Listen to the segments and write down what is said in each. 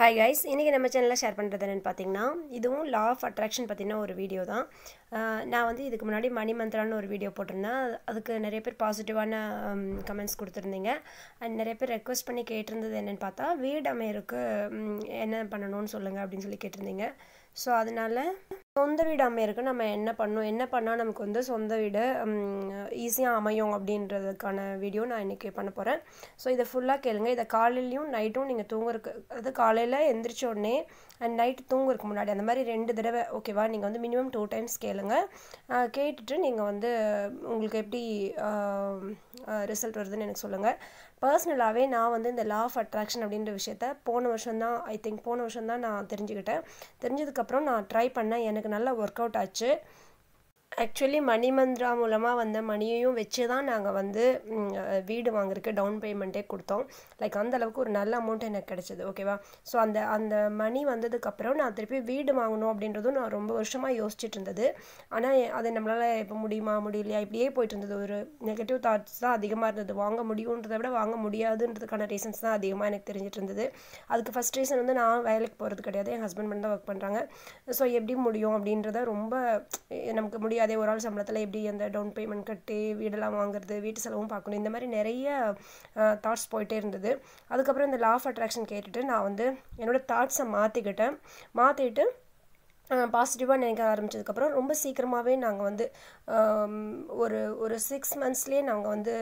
Hi guys, இன்னைக்கு நம்ம சேனல்ல ஷேர் பண்றது என்னன்னு பாத்தீங்கன்னா இதுவும் law of attraction பத்தின ஒரு வீடியோ தான். நான் வந்து இதுக்கு முன்னாடி மணி மந்த்ரான்னு ஒரு வீடியோ போட்டிருந்தேன். அதுக்கு நிறைய பேர் பாசிட்டிவான கமெண்ட்ஸ் கொடுத்திருந்தீங்க. and நிறைய பேர் ரெக்வெஸ்ட் பண்ணி கேட்டிருந்தது என்னன்னு பார்த்தா வீடு அமையருக்கு என்ன பண்ணணும்னு சொல்லுங்க அப்படினு சொல்லி கேட்டிருந்தீங்க. சோ அதனால சொந்த வீடு அமையருக்கு நம்ம என்ன பண்ணனும் என்ன பண்ணா நமக்கு வந்து சொந்த வீடு ஈஸியா அமையும் அப்படின்றதுக்கான வீடியோ நான் இன்னைக்கு பண்ண போறேன். சோ இத ஃபுல்லா கேளுங்க. இத காலையிலயும் நைட்டும் நீங்க தூங்குறதுக்கு அது காலையில எந்திரிச்ச உடனே and நைட் தூங்குறதுக்கு முன்னாடி அந்த மாதிரி ரெண்டு தடவை ஓகேவா நீங்க வந்து மினிமம் 2 டைம்ஸ் கேளுங்க. கேட்டிட்டு நீங்க வந்து உங்களுக்கு எப்படி ரிசல்ட் வருதுன்னு எனக்கு சொல்லுங்க. பர்சனலாவே நான் வந்து இந்த law of attraction அப்படிங்கற விஷயத்தை போன வருஷம் தான் போன வருஷம் தான் நான் தெரிஞ்சுக்கிட்டேன். தெரிஞ்சதுக்கு அப்புறம் நான் ட்ரை பண்ணேன். எனக்கு நல்லா வொர்க் அவுட் ஆச்சு. Actually மணி மந்த்ரா மூலமா வந்த மணியையும் வெச்சு தான் நாங்க வந்து வீடு வாங்குறதுக்கு டவுன் பேமெண்ட்டே கொடுத்தோம். லைக் அந்த அளவுக்கு ஒரு நல்ல அமௌண்ட் எனக்கு கிடைச்சது ஓகேவா. சோ அந்த மணி வந்ததுக்கு அப்புறம் நான் திருப்பி வீடு வாங்கணும் அப்படின்றது நான் ரொம்ப வருஷமா யோசிச்சிட்டு இருந்தது. ஆனா அது நம்மளால இப்ப முடியுமா முடியலையா இப்படியே போயிட்டு இருந்தது. ஒரு நெகட்டிவ் தாட்ஸ் தான் அதிகமா இருந்தது. வாங்க முடியும்ன்றதை விட வாங்க முடியாதுன்றதுக்கான ரீசன்ஸ் தான் அதிகமா எனக்கு தெரிஞ்சிட்டு இருந்தது. அதுக்கு ஃபர்ஸ்ட் ரீசன் வந்து நான் வேலைக்கு போறது கிடையாது. என் ஹஸ்பண்ட் மட்டும் தான் வர்க் பண்றாங்க. சோ எப்படி முடியும் அப்படின்றத ரொம்ப நமக்கு முடியாதே ஒரு ஆள் சம்பளத்துல எப்படி அந்த டவுன் பேமெண்ட் கட்டி வீடெல்லாம் வாங்குறது வீட்டு செலவும் பார்க்கணும் இந்த மாதிரி நிறைய தாட்ஸ் போயிட்டே இருந்தது. அதுக்கு அப்புறம் இந்த law of attraction கேட்டுட்டு நான் வந்து என்னோட தாட்ஸை மாத்திட்டு பாசிட்டிவா நினைக்க ஆரம்பிச்சதுக்கு அப்புறம் ரொம்ப சீக்கிரமாவே நாங்க வந்து ஒரு 6 monthsலயே நாங்க வந்து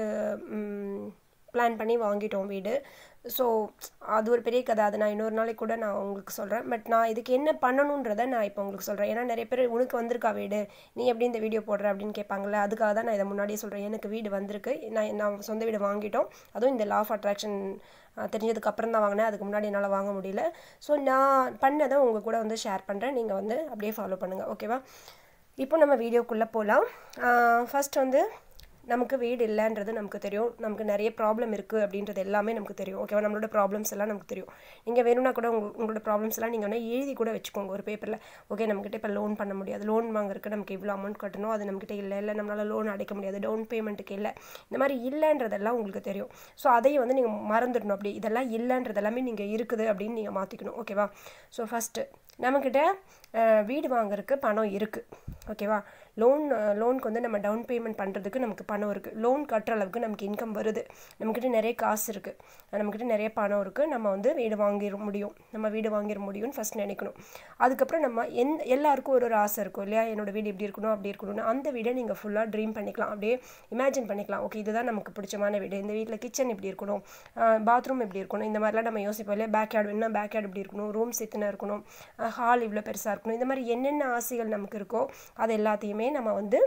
பிளான் பண்ணி வாங்கிட்டோம் வீடு. சோ அது ஒரு பெரிய கதை. அது நான் இன்னொரு நாளைக்கு கூட நான் உங்களுக்கு சொல்றேன். பட் நான் இதுக்கு என்ன பண்ணணும்ன்றதை நான் இப்போ உங்களுக்கு சொல்றேன். ஏன்னா நிறைய பேர் உனக்கு வந்திருக்கா வீடு நீ எப்படி இந்த வீடியோ போடுற அப்படின்னு கேட்பாங்கல்ல. அதுக்காக தான் நான் இதை முன்னாடியே சொல்றேன். எனக்கு வீடு வந்திருக்கு. நான் சொந்த வீடு வாங்கிட்டோம். அதுவும் இந்த law of attraction தெரிஞ்சதுக்கு அப்புறம் தான் வாங்கினேன். அதுக்கு முன்னாடி என்னால் வாங்க முடியல. ஸோ நான் பண்ணதை உங்க கூட வந்து ஷேர் பண்ணுறேன். நீங்கள் வந்து அப்படியே ஃபாலோ பண்ணுங்க ஓகேவா. இப்போ நம்ம வீடியோக்குள்ளே போகலாம். ஃபர்ஸ்ட் வந்து நமக்கு வீடு இல்லைன்றது நமக்கு தெரியும். நமக்கு நிறைய ப்ராப்ளம் இருக்குது அப்படின்றது எல்லாமே நமக்கு தெரியும் ஓகேவா. நம்மளோட ப்ராப்ளம்ஸ் எல்லாம் நமக்கு தெரியும். நீங்கள் வேணும்னா கூட உங்களோட ப்ராப்ளம்ஸ் எல்லாம் நீங்கள் வந்து எழுதி கூட வச்சுக்கோங்க ஒரு பேப்பரில். ஓகே நம்மக்கிட்ட இப்போ லோன் பண்ண முடியாது. லோன் வாங்குறதுக்கு நமக்கு இவ்வளோ அமௌண்ட் கட்டணும். அது நம்மக்கிட்ட இல்லை நம்மளால் லோன் அடைக்க முடியாது. டவுன் பேமெண்ட்டுக்கு இல்லை இந்த மாதிரி இல்லைன்றதெல்லாம் உங்களுக்கு தெரியும். ஸோ அதையும் வந்து நீங்கள் மறந்துடணும். அப்படி இதெல்லாம் இல்லைன்றது எல்லாமே நீங்கள் இருக்குது அப்படின்னு நீங்கள் மாற்றிக்கணும் ஓகேவா. ஸோ ஃபஸ்ட்டு நம்மக்கிட்ட வீடு வாங்குறதுக்கு பணம் இருக்குது ஓகேவா. லோனுக்கு வந்து நம்ம டவுன் பேமெண்ட் பண்ணுறதுக்கு நமக்கு பணம் இருக்குது. லோன் கட்டுற அளவுக்கு நமக்கு இன்கம் வருது. நம்மக்கிட்ட நிறைய காசு இருக்குது. நம்மக்கிட்ட நிறைய பணம் இருக்குது. நம்ம வந்து வீடு வாங்கிட முடியும்னு ஃபர்ஸ்ட் நினைக்கணும். அதுக்கப்புறம் நம்ம எல்லாருக்கும் ஒரு ஆசை இருக்கும் இல்லையா. என்னோட வீடு இப்படி இருக்கணும் அப்படி இருக்கணும்னு அந்த வீடை நீங்கள் ஃபுல்லாக ட்ரீம் பண்ணிக்கலாம். அப்படியே இமேஜின் பண்ணிக்கலாம். ஓகே இதுதான் நமக்கு பிடிச்சமான வீடு. இந்த வீட்டில் கிச்சன் இப்படி இருக்கணும், பாத்ரூம் இப்படி இருக்கணும், இந்த மாதிரிலாம் நம்ம யோசிப்போம் இல்லையா. பேக் யார்டு இப்படி இருக்கணும், ரூம்ஸ் இத்தனை இருக்கணும், ஹால் இவ்வளோ பெருசாக இருக்கணும். இந்த மாதிரி என்னென்ன ஆசைகள் நமக்கு இருக்கோ அது எல்லாத்தையுமே நம்ம வந்து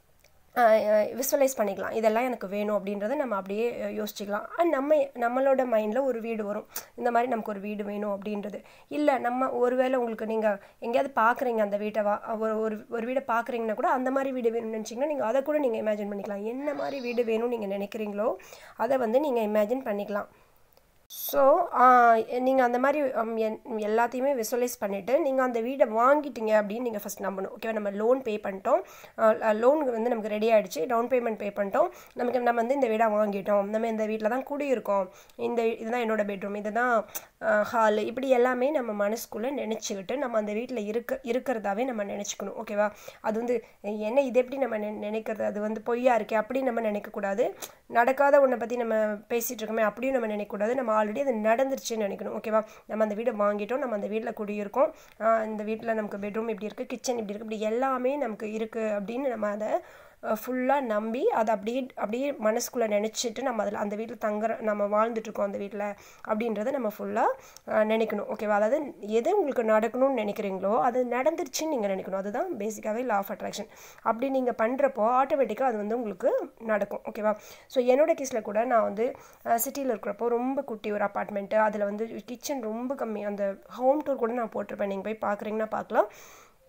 விசுவலைஸ் பண்ணிக்கலாம். இதெல்லாம் எனக்கு வேணும் அப்படின்றத நம்ம அப்படியே யோசிச்சுக்கலாம். நம்மளோட மைண்டில் ஒரு வீடு வரும். இந்த மாதிரி நமக்கு ஒரு வீடு வேணும் அப்படின்றது இல்லை. நம்ம ஒருவேளை உங்களுக்கு நீங்கள் எங்கேயாவது பார்க்குறீங்க அந்த வீட்டை ஒரு வீடை பார்க்குறீங்கன்னா கூட அந்த மாதிரி வீடு வேணும்னு நினச்சிங்கன்னா நீங்கள் அதை கூட நீங்கள் இமேஜின் பண்ணிக்கலாம். என்ன மாதிரி வீடு வேணும்னு நீங்கள் நினைக்கிறீங்களோ அதை வந்து நீங்கள் இமேஜின் பண்ணிக்கலாம். ஸோ நீங்கள் அந்த மாதிரி எல்லாத்தையுமே விசுவலைஸ் பண்ணிவிட்டு நீங்கள் அந்த வீடை வாங்கிட்டீங்க அப்படின்னு நீங்கள் ஃபஸ்ட் நம்பணும் ஓகேவா. நம்ம லோன் பே பண்ணிட்டோம். லோனுக்கு வந்து நமக்கு ரெடி ஆகிடுச்சு. டவுன் பேமெண்ட் பே பண்ணிட்டோம். நம்ம வந்து இந்த வீடை வாங்கிட்டோம். நம்ம இந்த வீட்டில் தான் குடியிருக்கோம். இதுதான் என்னோட பெட்ரூம், இதுதான் ஹால், இப்படி எல்லாமே நம்ம மனசுக்குள்ளே நினச்சிக்கிட்டு நம்ம அந்த வீட்டில் இருக்கிறதாவே நம்ம நினச்சிக்கணும் ஓகேவா. அது வந்து என்ன இது எப்படி நம்ம நினைக்கிறது, அது வந்து பொய்யா இருக்கே அப்படின்னு நம்ம நினைக்கக்கூடாது. நடக்காத ஒன்றை பற்றி நம்ம பேசிகிட்டு இருக்கோமே அப்படியும் நம்ம நினைக்கக்கூடாது. நம்ம ஆல்ரெடி அது நடந்துருச்சுன்னு நினைக்கணும் ஓகேவா. நம்ம அந்த வீடை வாங்கிட்டோம். நம்ம அந்த வீட்டில் குடியிருக்கோம். இந்த வீட்டில் நமக்கு பெட்ரூம் இப்படி இருக்குது, கிச்சன் இப்படி இருக்குது, இப்படி எல்லாமே நமக்கு இருக்குது அப்படின்னு நம்ம அதை ஃபுல்லாக நம்பி அதை அப்படியே மனசுக்குள்ளே நினச்சிட்டு நம்ம அதில் அந்த வீட்டில் நம்ம வாழ்ந்துட்டுருக்கோம் அந்த வீட்டில் அப்படின்றத நம்ம ஃபுல்லாக நினைக்கணும் ஓகேவா. அதாவது எது உங்களுக்கு நடக்கணும்னு நினைக்கிறீங்களோ அது நடந்துருச்சுன்னு நீங்கள் நினைக்கணும். அதுதான் பேசிக்காகவே law of attraction. அப்படி நீங்கள் பண்ணுறப்போ ஆட்டோமேட்டிக்காக அது வந்து உங்களுக்கு நடக்கும் ஓகேவா. ஸோ என்னோட கேஸில் கூட நான் வந்து சிட்டியில் இருக்கிறப்போ ரொம்ப குட்டி ஒரு அப்பார்ட்மெண்ட்டு, அதில் வந்து கிச்சன் ரொம்ப கம்மி. அந்த ஹோம் டூர் கூட நான் போட்டிருப்பேன். நீங்கள் போய் பார்க்குறீங்கன்னா பார்க்கலாம்.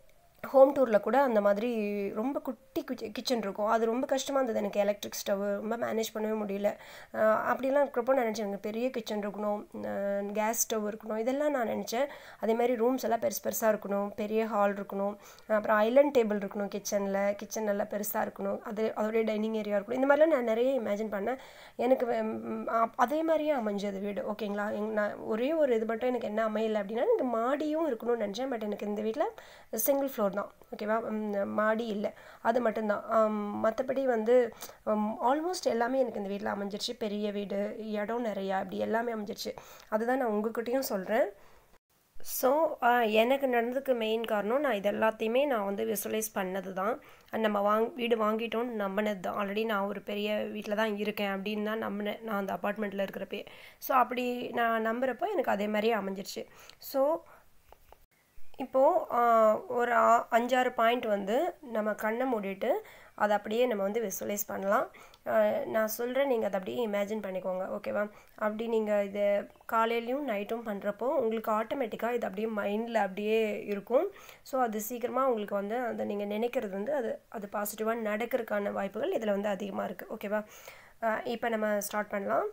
ஹோம் டூரில் கூட அந்த மாதிரி ரொம்ப குட்டி கிச்சன் இருக்கும். அது ரொம்ப கஷ்டமாக இருந்தது எனக்கு. எலக்ட்ரிக் ஸ்டவ் ரொம்ப மேனேஜ் பண்ணவே முடியல. அப்படிலாம் இருக்கிறப்போ நான் நினச்சேன் எனக்கு பெரிய கிச்சன் இருக்கணும், கேஸ் ஸ்டவ் இருக்கணும், இதெல்லாம் நான் நினச்சேன். அதேமாதிரி ரூம்ஸ் எல்லாம் பெருசாக இருக்கணும், பெரிய ஹால் இருக்கணும், அப்புறம் ஐலண்ட் டேபிள் இருக்கணும், கிச்சன் நல்லா பெருசாக இருக்கணும், அதோடைய டைனிங் ஏரியா இருக்கணும். இந்த மாதிரிலாம் நான் நிறைய இமேஜின் பண்ணேன். எனக்கு அதே மாதிரியே அமைஞ்சது வீடு. ஓகேங்களா? நான் ஒரே ஒரு இது மட்டும் எனக்கு என்ன அமையலை அப்படின்னா, எனக்கு மாடியும் இருக்கணும்னு நினச்சேன். பட் எனக்கு இந்த வீட்டில் சிங்கிள் ஃப்ளோர் தான். ஓகேவா? மாடி இல்லை, அது மட்டும்தான். மற்றபடி வந்து ஆல்மோஸ்ட் எல்லாமே எனக்கு இந்த வீட்டில் அமைஞ்சிருச்சு. பெரிய வீடு, இடம் நிறையா, இப்படி எல்லாமே அமைஞ்சிருச்சு. அதுதான் நான் உங்கள்கிட்டையும் சொல்கிறேன். ஸோ எனக்கு நடந்ததுக்கு மெயின் காரணம் நான் இது எல்லாத்தையுமே நான் வந்து விசுவலைஸ் பண்ணது தான். நம்ம வீடு வாங்கிட்டோன்னு நம்பினது தான். ஆல்ரெடி நான் ஒரு பெரிய வீட்டில் தான் இருக்கேன் அப்படின்னு தான் நம்பினேன் நான் அந்த அப்பார்ட்மெண்ட்டில் இருக்கிறப்பே. ஸோ அப்படி நான் நம்புகிறப்போ எனக்கு அதே மாதிரியே அமைஞ்சிருச்சு. ஸோ இப்போது ஒரு 5-6 பாயிண்ட் வந்து நம்ம கண்ணை மூடிட்டு அதை அப்படியே நம்ம வந்து விசுவலைஸ் பண்ணலாம். நான் சொல்கிறேன், நீங்கள் அதை அப்படியே இமேஜின் பண்ணிக்கோங்க. ஓகேவா? அப்படி நீங்கள் இதை காலையிலையும் நைட்டும் பண்ணுறப்போ உங்களுக்கு ஆட்டோமேட்டிக்காக இது அப்படியே மைண்டில் அப்படியே இருக்கும். ஸோ அது சீக்கிரமாக உங்களுக்கு வந்து அதை நீங்கள் நினைக்கிறது வந்து அது பாசிட்டிவாக நடக்கிறதுக்கான வாய்ப்புகள் இதில் வந்து அதிகமாக இருக்குது. ஓகேவா? இப்போ நம்ம ஸ்டார்ட் பண்ணலாம்.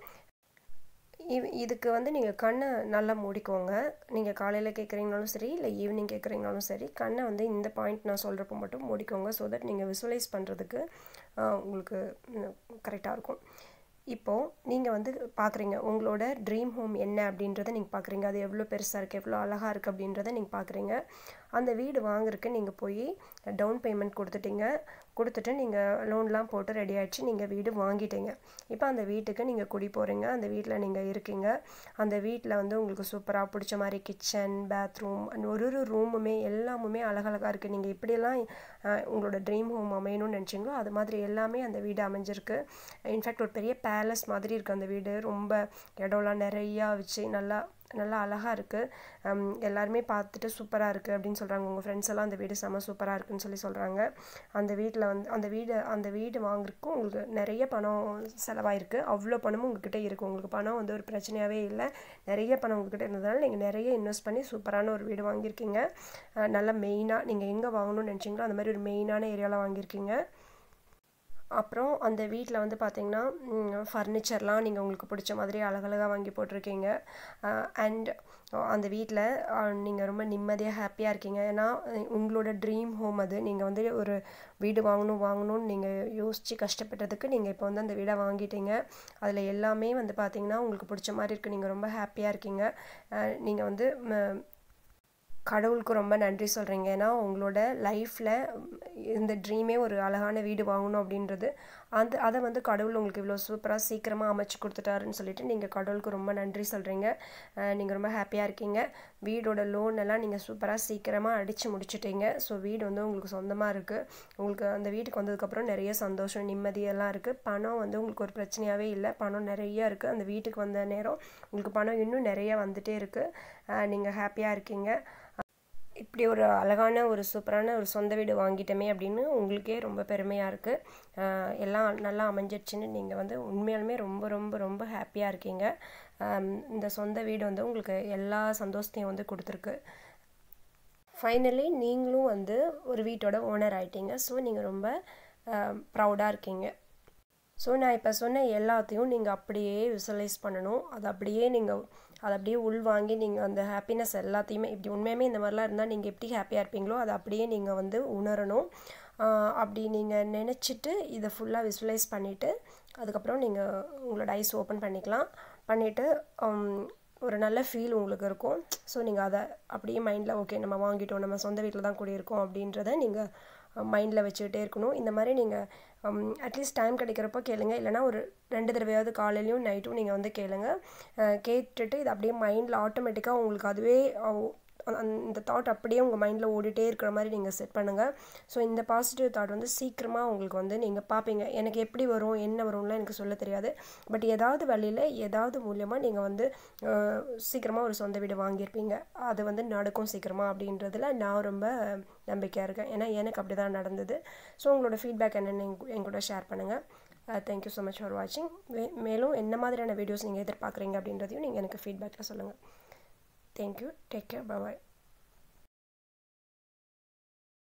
இதுக்கு வந்து நீங்கள் கண்ணை நல்லா மூடிக்கோங்க. நீங்கள் காலையில் கேட்குறீங்கனாலும் சரி, இல்லை ஈவினிங் கேட்குறீங்கனாலும் சரி, கண்ணை வந்து இந்த பாயிண்ட் நான் சொல்கிறப்போ மட்டும் மூடிக்கோங்க. ஸோ தட் நீங்கள் விசுவலைஸ் பண்ணுறதுக்கு உங்களுக்கு கரெக்டாக இருக்கும். இப்போது நீங்கள் வந்து பார்க்குறீங்க உங்களோட ட்ரீம் ஹோம் என்ன அப்படின்றத நீங்கள் பார்க்குறீங்க. அது எவ்வளோ பெருசாக இருக்குது, எவ்வளோ அழகாக இருக்குது அப்படின்றத நீங்கள் பார்க்குறீங்க. அந்த வீடு வாங்குறதுக்கு நீங்கள் போய் டவுன் பேமெண்ட் கொடுத்துட்டு நீங்கள் லோன்லாம் போட்டு ரெடி ஆகிடுச்சு, நீங்கள் வீடு வாங்கிட்டீங்க. இப்போ அந்த வீட்டுக்கு நீங்கள் குடி போகிறீங்க, அந்த வீட்டில் நீங்கள் இருக்கீங்க. அந்த வீட்டில் வந்து உங்களுக்கு சூப்பராக பிடிச்ச மாதிரி கிச்சன், பாத்ரூம், ஒரு ரூமுமே எல்லாமுமே அழகழகாக இருக்குது. நீங்கள் இப்படியெல்லாம் உங்களோட ட்ரீம் ஹோம் அமையணும்னு நினச்சிங்களோ அது மாதிரி எல்லாமே அந்த வீடு அமைஞ்சிருக்கு. இன்ஃபேக்ட் ஒரு பெரிய பேலஸ் மாதிரி இருக்குது அந்த வீடு. ரொம்ப இடம்லாம் நிறையா வச்சு நல்லா அழகாக இருக்குது. எல்லாருமே பார்த்துட்டு சூப்பராக இருக்குது அப்படின்னு சொல்கிறாங்க. உங்கள் ஃப்ரெண்ட்ஸ் எல்லாம் அந்த வீடு செம்ம சூப்பராக இருக்குதுன்னு சொல்கிறாங்க. அந்த வீட்டில் வந்து அந்த வீடு வாங்குறதுக்கும் உங்களுக்கு நிறைய பணம் செலவாயிருக்கு. அவ்வளோ பணமும் உங்கள்கிட்ட இருக்குது. உங்களுக்கு பணம் வந்து ஒரு பிரச்சனையாகவே இல்லை. நிறைய பணம் உங்கள்கிட்ட இருந்ததுனால நீங்கள் நிறைய இன்வெஸ்ட் பண்ணி சூப்பரான ஒரு வீடு வாங்கியிருக்கீங்க. நல்லா மெயினாக நீங்கள் எங்கே வாங்கணும்னு நினச்சிங்களோ அந்த மாதிரி ஒரு மெயினான ஏரியாவில் வாங்கியிருக்கீங்க. அப்புறம் அந்த வீட்டில் வந்து பார்த்திங்கன்னா ஃபர்னிச்சர்லாம் நீங்கள் உங்களுக்கு பிடிச்ச மாதிரி அழகழகாக வாங்கி போட்டிருக்கீங்க. அண்ட் அந்த வீட்டில் நீங்கள் ரொம்ப நிம்மதியாக ஹாப்பியாக இருக்கீங்க. ஏன்னா உங்களோட ட்ரீம் ஹோம் அது. நீங்கள் வந்து ஒரு வீடு வாங்கணும்னு நீங்கள் யோசித்து கஷ்டப்பட்டதுக்கு நீங்கள் இப்போ வந்து அந்த வீடை வாங்கிட்டீங்க. அதில் எல்லாமே வந்து பார்த்திங்கன்னா உங்களுக்கு பிடிச்ச மாதிரி இருக்குது. நீங்கள் ரொம்ப ஹாப்பியாக இருக்கீங்க. நீங்கள் வந்து கடவுளுக்கு ரொம்ப நன்றி சொல்கிறீங்க. ஏன்னா உங்களோட லைஃப்பில் இந்த ட்ரீமே ஒரு அழகான வீடு வாங்கணும் அப்படின்றது அதை வந்து கடவுள் உங்களுக்கு இவ்வளோ சூப்பராக சீக்கிரமாக அமைச்சு கொடுத்துட்டாருன்னு சொல்லிட்டு நீங்கள் கடவுளுக்கு ரொம்ப நன்றி சொல்கிறீங்க. நீங்கள் ரொம்ப ஹாப்பியாக இருக்கீங்க. வீடோட லோன் எல்லாம் நீங்கள் சூப்பராக சீக்கிரமாக அடித்து முடிச்சிட்டீங்க. ஸோ வீடு வந்து உங்களுக்கு சொந்தமாக இருக்குது. உங்களுக்கு அந்த வீட்டுக்கு வந்ததுக்கப்புறம் நிறைய சந்தோஷம், நிம்மதியெல்லாம் இருக்குது. பணம் வந்து உங்களுக்கு ஒரு பிரச்சனையாகவே இல்லை. பணம் நிறையா இருக்குது. அந்த வீட்டுக்கு வந்த நேரம் உங்களுக்கு பணம் இன்னும் நிறைய வந்துகிட்டே இருக்குது. நீங்கள் ஹாப்பியாக இருக்கீங்க. இப்படி ஒரு அழகான ஒரு சூப்பரான ஒரு சொந்த வீடு வாங்கிட்டோமே அப்படின்னு உங்களுக்கே ரொம்ப பெருமையாக இருக்குது. எல்லாம் நல்லா அமைஞ்சிடுச்சுன்னு நீங்கள் வந்து உண்மையாலுமே ரொம்ப ரொம்ப ரொம்ப ஹாப்பியாக இருக்கீங்க. இந்த சொந்த வீடு வந்து உங்களுக்கு எல்லா சந்தோஷத்தையும் வந்து கொடுத்துருக்கு. ஃபைனலி நீங்களும் வந்து ஒரு வீட்டோட ஓனர் ஆகிட்டீங்க. ஸோ நீங்கள் ரொம்ப ப்ரௌடாக இருக்கீங்க. ஸோ நான் இப்போ சொன்ன எல்லாத்தையும் நீங்கள் அப்படியே விசுவலைஸ் பண்ணணும். அதை அப்படியே உள்வாங்கி நீங்கள் அந்த ஹாப்பினஸ் எல்லாத்தையுமே இப்படி உண்மையுமே இந்த மாதிரிலாம் இருந்தால் நீங்கள் எப்படி ஹாப்பியாக இருப்பீங்களோ அதை அப்படியே நீங்கள் வந்து உணரணும். அப்படி நீங்கள் நினச்சிட்டு இதை ஃபுல்லாக விசுவலைஸ் பண்ணிவிட்டு அதுக்கப்புறம் நீங்கள் உங்களோட ஐஸ் ஓப்பன் பண்ணிவிட்டு ஒரு நல்ல ஃபீல் உங்களுக்கு இருக்கும். ஸோ நீங்கள் அதை அப்படியே மைண்டில் ஓகே நம்ம வாங்கிட்டோம், நம்ம சொந்த வீட்டில் தான் கூடியிருக்கோம் அப்படின்றத நீங்கள் மைண்டில் வச்சுக்கிட்டே இருக்கணும். இந்த மாதிரி நீங்கள் அட்லீஸ்ட் டைம் கிடைக்கிறப்போ கேளுங்க. இல்லைனா ஒரு 2 தடவையாவது காலையிலையும் நைட்டும் நீங்கள் வந்து கேட்டுட்டு இது அப்படியே மைண்டில் ஆட்டோமேட்டிக்காக உங்களுக்கு அதுவே இந்த தாட் அப்படியே உங்கள் மைண்டில் ஓடிட்டே இருக்கிற மாதிரி நீங்கள் செட் பண்ணுங்கள். ஸோ இந்த பாசிட்டிவ் தாட் வந்து சீக்கிரமாக உங்களுக்கு வந்து நீங்கள் பார்ப்பீங்க. எனக்கு எப்படி வரும் என்ன வரும்லாம் எனக்கு சொல்ல தெரியாது. பட் ஏதாவது வழியில் ஏதாவது மூலியமாக நீங்கள் வந்து சீக்கிரமாக ஒரு சொந்த வீடு வாங்கியிருப்பீங்க. அது வந்து நடக்கும் சீக்கிரமாக அப்படின்றதுல நான் ரொம்ப நம்பிக்கையாக இருக்கேன். ஏன்னா எனக்கு அப்படி தான் நடந்தது. ஸோ உங்களோட ஃபீட்பேக் என்னென்னு என் கூட ஷேர் பண்ணுங்கள். தேங்க்யூ ஸோ மச் ஃபார் வாட்சிங். மேலும் என்ன மாதிரியான வீடியோஸ் நீங்கள் எதிர்பார்க்குறீங்க அப்படின்றதையும் நீங்கள் எனக்கு ஃபீட்பேக்கில் சொல்லுங்கள். Thank you. Take care. Bye-bye.